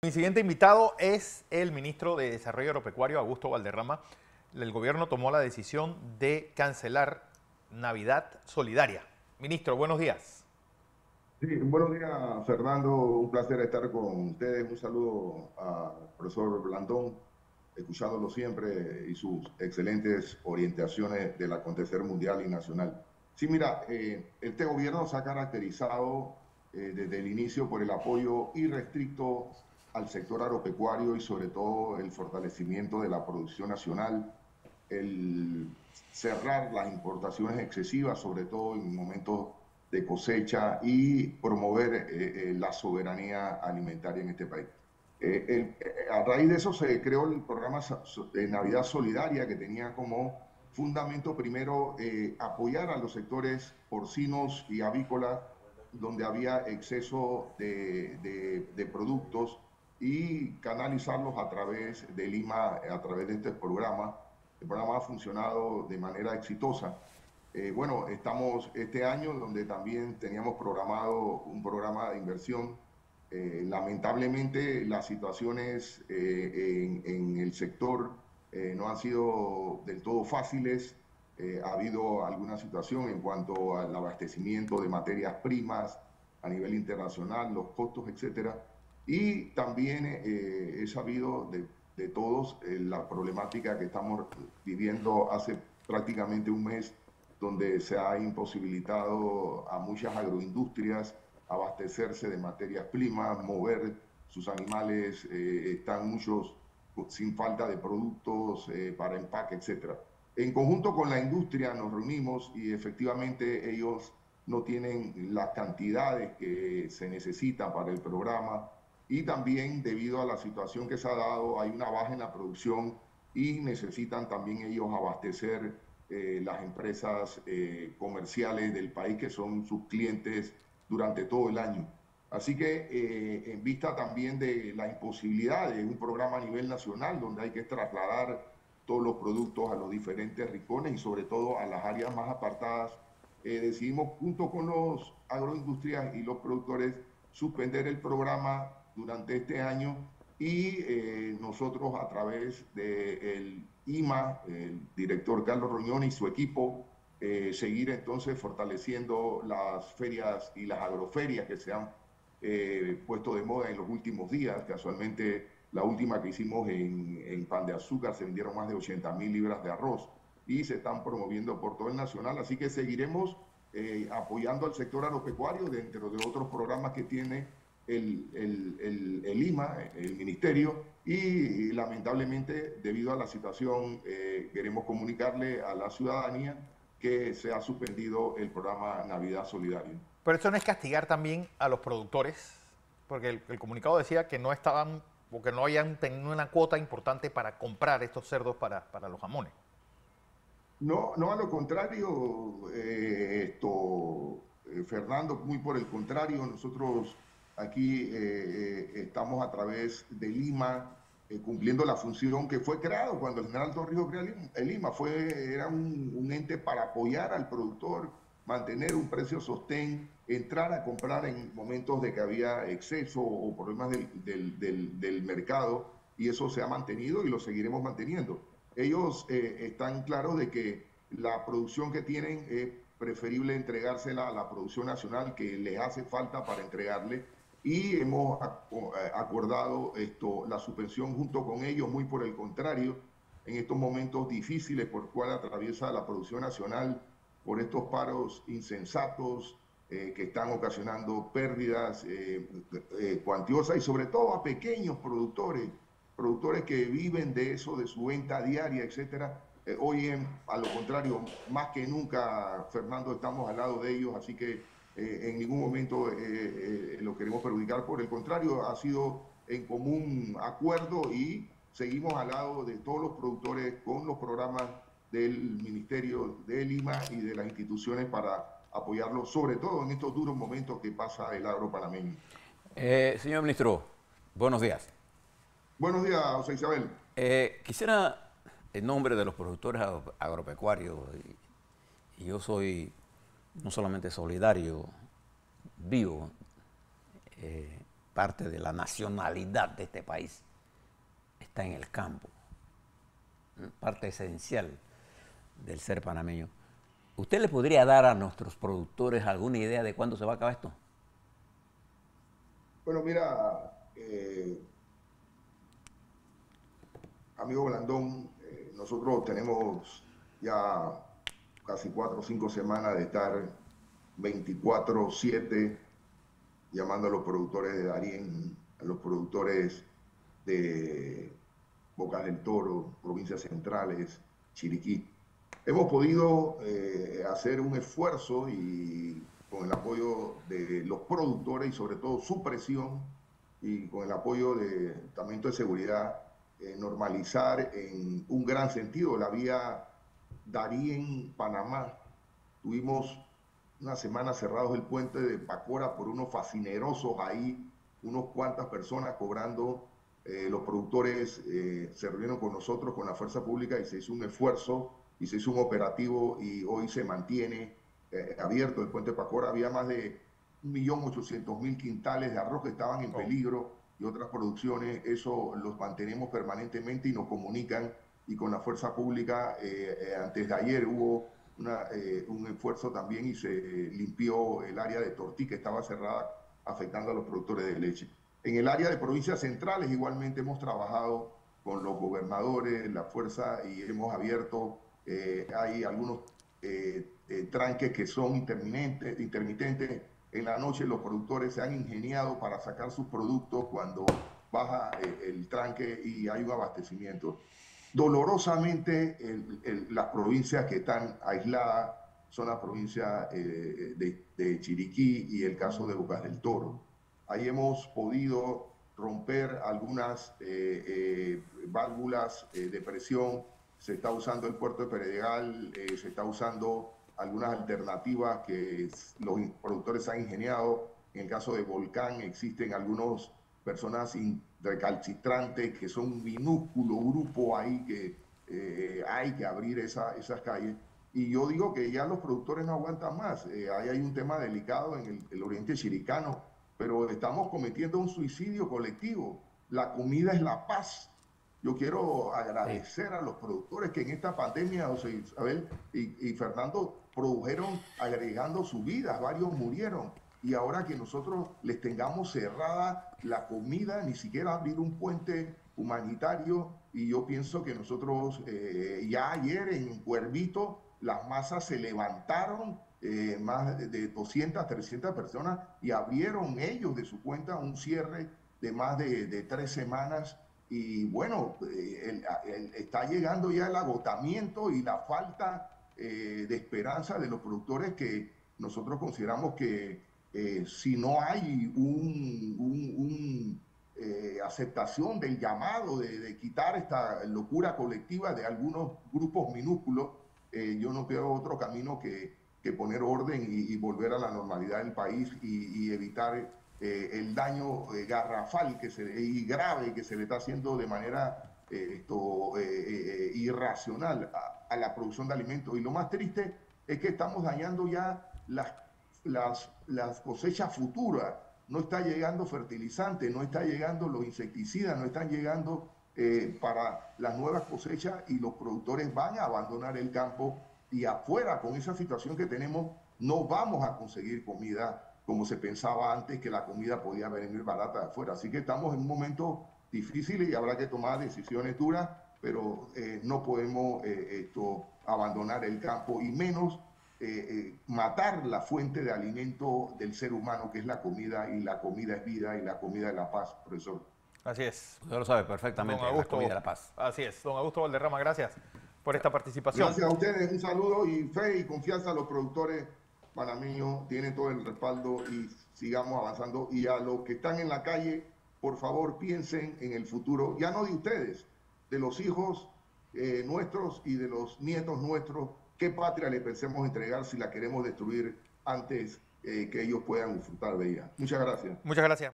Mi siguiente invitado es el ministro de Desarrollo Agropecuario, Augusto Valderrama. El gobierno tomó la decisión de cancelar Navidad Solidaria. Ministro, buenos días. Sí, buenos días, Fernando. Un placer estar con ustedes. Un saludo al profesor Blandón, escuchándolo siempre y sus excelentes orientaciones del acontecer mundial y nacional. Sí, mira, este gobierno se ha caracterizado desde el inicio por el apoyo irrestricto al sector agropecuario y sobre todo el fortalecimiento de la producción nacional, el cerrar las importaciones excesivas, sobre todo en momentos de cosecha y promover la soberanía alimentaria en este país. A raíz de eso se creó el programa de Navidad Solidaria, que tenía como fundamento primero apoyar a los sectores porcinos y avícolas donde había exceso de productos y canalizarlos a través de Lima, a través de este programa. El programa ha funcionado de manera exitosa. Bueno, estamos este año donde también teníamos programado un programa de inversión. Lamentablemente las situaciones en el sector no han sido del todo fáciles. Ha habido alguna situación en cuanto al abastecimiento de materias primas a nivel internacional, los costos, etcétera. Y también he sabido de todos la problemática que estamos viviendo hace prácticamente un mes, donde se ha imposibilitado a muchas agroindustrias abastecerse de materias primas, mover sus animales, están muchos sin falta de productos para empaque, etc. En conjunto con la industria nos reunimos y efectivamente ellos no tienen las cantidades que se necesitan para el programa y también debido a la situación que se ha dado hay una baja en la producción y necesitan también ellos abastecer las empresas comerciales del país que son sus clientes durante todo el año. Así que en vista también de la imposibilidad de un programa a nivel nacional donde hay que trasladar todos los productos a los diferentes rincones y sobre todo a las áreas más apartadas, decidimos junto con los agroindustrias y los productores suspender el programa durante este año y nosotros a través del IMA, el director Carlos Roñón y su equipo, seguir entonces fortaleciendo las ferias y las agroferias que se han puesto de moda en los últimos días. Casualmente la última que hicimos en Pan de Azúcar se vendieron más de 80.000 libras de arroz y se están promoviendo por todo el nacional, así que seguiremos apoyando al sector agropecuario dentro de otros programas que tiene el IMA, el ministerio, y lamentablemente debido a la situación queremos comunicarle a la ciudadanía que se ha suspendido el programa Navidad Solidario. Pero eso no es castigar también a los productores, porque el comunicado decía que no estaban o que no habían tenido una cuota importante para comprar estos cerdos para los jamones. No, no, a lo contrario, Fernando, muy por el contrario, nosotros aquí estamos a través de Lima cumpliendo la función que fue creado cuando el general Torrijos creó el Lima, era un ente para apoyar al productor, mantener un precio sostén, entrar a comprar en momentos de que había exceso o problemas del mercado, y eso se ha mantenido y lo seguiremos manteniendo. Ellos están claros de que la producción que tienen es preferible entregársela a la producción nacional que les hace falta para entregarle, y hemos acordado la suspensión junto con ellos. Muy por el contrario, en estos momentos difíciles por cual atraviesa la producción nacional, por estos paros insensatos que están ocasionando pérdidas cuantiosas y sobre todo a pequeños productores que viven de eso, de su venta diaria, etcétera. Hoy, a lo contrario, más que nunca, Fernando, estamos al lado de ellos, así que en ningún momento lo queremos perjudicar. Por el contrario, ha sido en común acuerdo y seguimos al lado de todos los productores con los programas del Ministerio de Lima y de las instituciones para apoyarlos, sobre todo en estos duros momentos que pasa el agro panameño. Señor ministro, buenos días. Buenos días, José Isabel. Quisiera, en nombre de los productores agropecuarios, y yo soy no solamente solidario, vivo, parte de la nacionalidad de este país está en el campo, parte esencial del ser panameño. ¿Usted le podría dar a nuestros productores alguna idea de cuándo se va a acabar esto? Bueno, mira, amigo Blandón, nosotros tenemos ya casi 4 o 5 semanas de estar 24/7 llamando a los productores de Darién, a los productores de Bocas del Toro, provincias centrales, Chiriquí. Hemos podido hacer un esfuerzo y con el apoyo de los productores y sobre todo su presión y con el apoyo del Departamento de Seguridad, normalizar en un gran sentido la vía Darién-Panamá. Tuvimos una semana cerrados el puente de Pacora por unos fascinerosos ahí, unos cuantas personas cobrando. Los productores se reunieron con nosotros, con la fuerza pública, y se hizo un esfuerzo y se hizo un operativo y hoy se mantiene abierto el puente de Pacora. Había más de 1.800.000 quintales de arroz que estaban en peligro y otras producciones. Eso los mantenemos permanentemente y nos comunican, y con la fuerza pública antes de ayer hubo un esfuerzo también y se limpió el área de Tortí que estaba cerrada afectando a los productores de leche. En el área de provincias centrales igualmente hemos trabajado con los gobernadores, la fuerza, y hemos abierto, hay algunos tranques que son intermitentes. En la noche los productores se han ingeniado para sacar sus productos cuando baja el tranque y hay un abastecimiento. Dolorosamente, las provincias que están aisladas son las provincias de Chiriquí y el caso de Bocas del Toro. Ahí hemos podido romper algunas válvulas de presión. Se está usando el puerto de Peredegal, se está usando algunas alternativas que los productores han ingeniado. En el caso de Volcán existen algunas personas recalcitrantes que son un minúsculo grupo ahí que hay que abrir esas calles. Y yo digo que ya los productores no aguantan más. Ahí hay un tema delicado en el oriente chiricano, pero estamos cometiendo un suicidio colectivo. La comida es la paz. Yo quiero agradecer a los productores que en esta pandemia, José Isabel y Fernando, produjeron agregando su vida. Varios murieron. Y ahora que nosotros les tengamos cerrada la comida, ni siquiera abrir un puente humanitario. Y yo pienso que nosotros, ya ayer en Cuervito, las masas se levantaron, más de 200, 300 personas, y abrieron ellos de su cuenta un cierre de más de 3 semanas. Y bueno, está llegando ya el agotamiento y la falta de esperanza de los productores, que nosotros consideramos que si no hay aceptación del llamado de quitar esta locura colectiva de algunos grupos minúsculos, yo no veo otro camino que poner orden y volver a la normalidad del país y evitar el daño garrafal y grave que se le está haciendo de manera irracional a la producción de alimentos. Y lo más triste es que estamos dañando ya las cosechas futuras. No está llegando fertilizante, no está llegando los insecticidas, no están llegando para las nuevas cosechas, y los productores van a abandonar el campo, y afuera, con esa situación que tenemos, no vamos a conseguir comida como se pensaba antes, que la comida podía venir barata de afuera. Así que estamos en un momento difícil y habrá que tomar decisiones duras, pero no podemos abandonar el campo, y menos matar la fuente de alimento del ser humano, que es la comida, y la comida es vida, y la comida es la paz, profesor. Así es. Usted lo sabe perfectamente, Don Augusto, la comida de la paz. Así es. Don Augusto Valderrama, gracias por esta participación. Gracias a ustedes, un saludo y fe y confianza a los productores panameños. Tienen todo el respaldo y sigamos avanzando. Y a los que están en la calle, por favor, piensen en el futuro, ya no de ustedes, de los hijos nuestros y de los nietos nuestros. ¿Qué patria le pensemos entregar si la queremos destruir antes que ellos puedan disfrutar de ella? Muchas gracias. Muchas gracias.